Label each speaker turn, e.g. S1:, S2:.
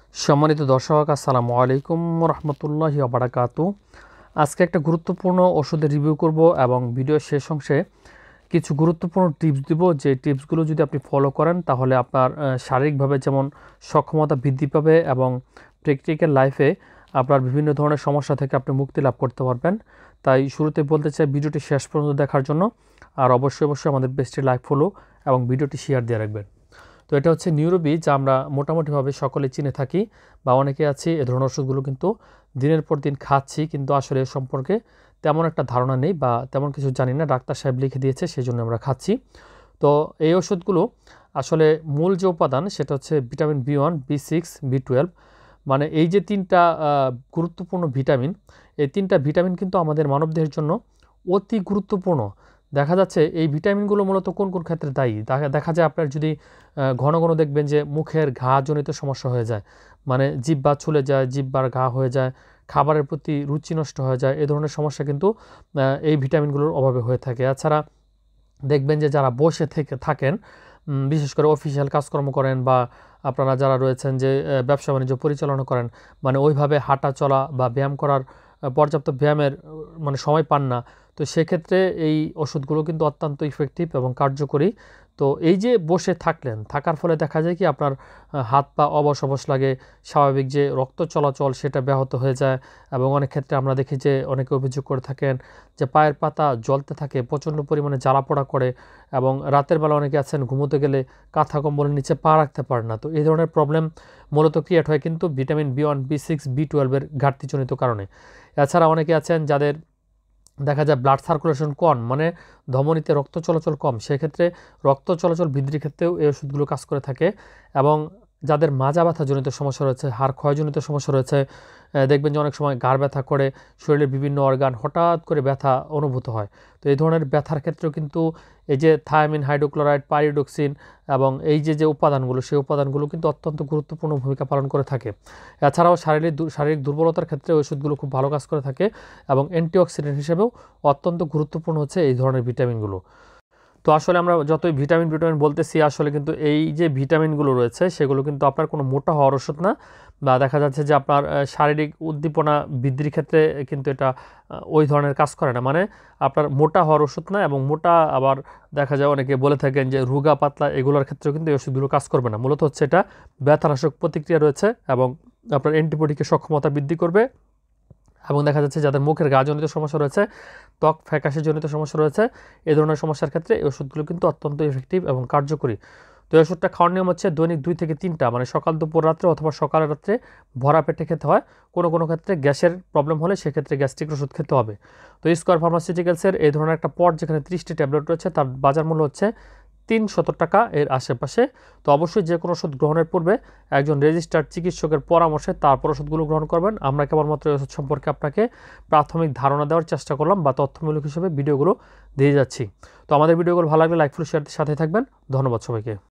S1: সম্মানিত দর্শক, আসসালামু আলাইকুম রহমতুল্লাহি ওয়া বারাকাতু। আজকে একটা গুরুত্বপূর্ণ ওষুধের রিভিউ করব এবং ভিডিওর শেষ অংশে কিছু গুরুত্বপূর্ণ টিপস দিব, যে টিপসগুলো যদি আপনি ফলো করেন তাহলে আপনার শারীরিকভাবে যেমন সক্ষমতা বৃদ্ধি পাবে এবং প্র্যাকটিক্যাল লাইফে আপনার বিভিন্ন ধরনের সমস্যা থেকে আপনি মুক্তি লাভ করতে পারবেন। তাই শুরুতে বলতে চাই ভিডিওটি শেষ পর্যন্ত দেখার জন্য, আর অবশ্যই আমাদের পেজটি লাইক, ফলো এবং ভিডিওটি শেয়ার দিয়ে রাখবেন। তো এটা হচ্ছে নিউরোবি, যা আমরা মোটামুটিভাবে সকলে চিনে থাকি বা অনেকে আছি এ ধরনের ওষুধগুলো কিন্তু দিনের পর দিন খাচ্ছি, কিন্তু আসলে এর সম্পর্কে তেমন একটা ধারণা নেই বা তেমন কিছু জানি না। ডাক্তার সাহেব লিখে দিয়েছে, সেই জন্য আমরা খাচ্ছি। তো এই ওষুধগুলো আসলে মূল যে উপাদান সেটা হচ্ছে ভিটামিন B1, B6, B12। মানে এই যে তিনটা গুরুত্বপূর্ণ ভিটামিন, এই তিনটা ভিটামিন কিন্তু আমাদের মানবদেহের জন্য অতি গুরুত্বপূর্ণ। দেখা যাচ্ছে এই ভিটামিনগুলো মূলত কোন কোন ক্ষেত্রে দায়ী। দেখা যায় আপনার যদি ঘন ঘন দেখবেন যে মুখের ঘাজনিত সমস্যা হয়ে যায়, মানে জিহ্বা ছুলে যায়, জিহ্বার ঘা হয়ে যায়, খাবারের প্রতি রুচি নষ্ট হয়ে যায়, এ ধরনের সমস্যা কিন্তু এই ভিটামিনগুলোর অভাবে হয়ে থাকে। এছাড়া দেখবেন যে যারা বসে থেকে থাকেন, বিশেষ করে অফিসিয়াল কাজকর্ম করেন বা আপনারা যারা রয়েছেন যে ব্যবসা বাণিজ্য পরিচালনা করেন, মানে ওইভাবে হাঁটা চলা বা ব্যায়াম করার পর্যাপ্ত ব্যায়ামের মানে সময় পান না, তো সেক্ষেত্রে এই ওষুধগুলো কিন্তু অত্যন্ত ইফেক্টিভ এবং কার্যকরী। তো এই যে বসে থাকার ফলে দেখা যায় কি আপনার হাত পা অবশ অবশ লাগে, স্বাভাবিক যে রক্ত চলাচল সেটা ব্যাহত হয়ে যায়। এবং অনেক ক্ষেত্রে আমরা দেখি যে অনেকে অভিযোগ করে থাকেন যে পায়ের পাতা জ্বলতে থাকে, প্রচণ্ড পরিমাণে জ্বালা পোড়া করে, এবং রাতের বেলা অনেকে আছেন ঘুমোতে গেলে কাঁথা কম্বলের নিচে পা রাখতে পারে না। তো এই ধরনের প্রবলেম মূলত ক্রিয়েট হয় কিন্তু ভিটামিন B1, B6, B12 ঘাটতিজনিত কারণে। এছাড়া অনেকে আছেন যাদের দেখা যায় ব্লাড সার্কুলেশন কম, মানে ধমনীতে রক্ত চলাচল কম, সেক্ষেত্রে রক্ত চলাচল বৃদ্ধির ক্ষেত্রেও এই ওষুধগুলো কাজ করে থাকে। এবং যাদের মাজা ব্যথাজনিত সমস্যা রয়েছে, হাড় ক্ষয়জনিত সমস্যা রয়েছে, দেখবেন যে অনেক সময় ঘাড় ব্যথা করে, শরীরের বিভিন্ন অর্গান হঠাৎ করে ব্যথা অনুভূত হয়। তো এই ধরনের ব্যথার ক্ষেত্রেও কিন্তু এই যে থায়ামিন, হাইড্রোক্লোরাইড, পাইরিডক্সিন এবং এই যে উপাদানগুলো, সেই উপাদানগুলো কিন্তু অত্যন্ত গুরুত্বপূর্ণ ভূমিকা পালন করে থাকে। এছাড়াও শারীরিক দুর্বলতার ক্ষেত্রে ওষুধগুলো খুব ভালো কাজ করে থাকে এবং অ্যান্টিঅক্সিডেন্ট হিসেবেও অত্যন্ত গুরুত্বপূর্ণ হচ্ছে এই ধরনের ভিটামিনগুলো। তো আসলে আমরা যতই ভিটামিন বলতেছি, আসলে কিন্তু এই যে ভিটামিনগুলো রয়েছে সেগুলো কিন্তু আপনার কোনো মোটা হওয়ার ওষুধ না, বা দেখা যাচ্ছে যে আপনার শারীরিক উদ্দীপনা বৃদ্ধির ক্ষেত্রে কিন্তু এটা ওই ধরনের কাজ করে না। মানে আপনার মোটা হওয়ার ওষুধ না, এবং মোটা আবার দেখা যায় অনেকে বলে থাকেন যে রোগা পাতলা, এগুলোর ক্ষেত্রেও কিন্তু এই ওষুধগুলো কাজ করবে না। মূলত হচ্ছে এটা ব্যথানাশক প্রতিক্রিয়া রয়েছে এবং আপনার অ্যান্টিবডিকে সক্ষমতা বৃদ্ধি করবে। এবং দেখা যাচ্ছে যাদের মুখের ঘাজনিত সমস্যা রয়েছে, ত্বক ফ্যাকাশে জনিত সমস্যা রয়েছে, এই ধরনের সমস্যার ক্ষেত্রে এই ওষুধগুলো কিন্তু অত্যন্ত এফেক্টিভ এবং কার্যকরী। তো এই ওষুধটা খাওয়ার নিয়ম হচ্ছে দৈনিক 2 থেকে 3টা, মানে সকাল, দুপুর, রাত্রে অথবা সকালে রাত্রে ভরা পেটে খেতে হয়। কোনো ক্ষেত্রে গ্যাসের প্রবলেম হলে সেক্ষেত্রে গ্যাস্ট্রিক ওষুধ খেতে হবে। তো স্কয়ার ফার্মাসিউটিক্যালসের এই ধরনের একটা পট, যেখানে 30টি ট্যাবলেট রয়েছে, তার বাজার মূল্য হচ্ছে 370 টাকা এর আশেপাশে। তো অবশ্যই যে কোনো ওষুধ গ্রহণের পূর্বে একজন রেজিস্টার্ড চিকিৎসকের পরামর্শে তারপর ওষুধগুলো গ্রহণ করবেন। আমরা কেবলমাত্র এই ওষুধ সম্পর্কে আপনাকে প্রাথমিক ধারণা দেওয়ার চেষ্টা করলাম বা তথ্যমূলক হিসেবে ভিডিওগুলো দিয়ে যাচ্ছি। তো আমাদের ভিডিওগুলো ভালো লাগলে লাইক, ফলো, শেয়ার সাথে থাকবেন। ধন্যবাদ সবাইকে।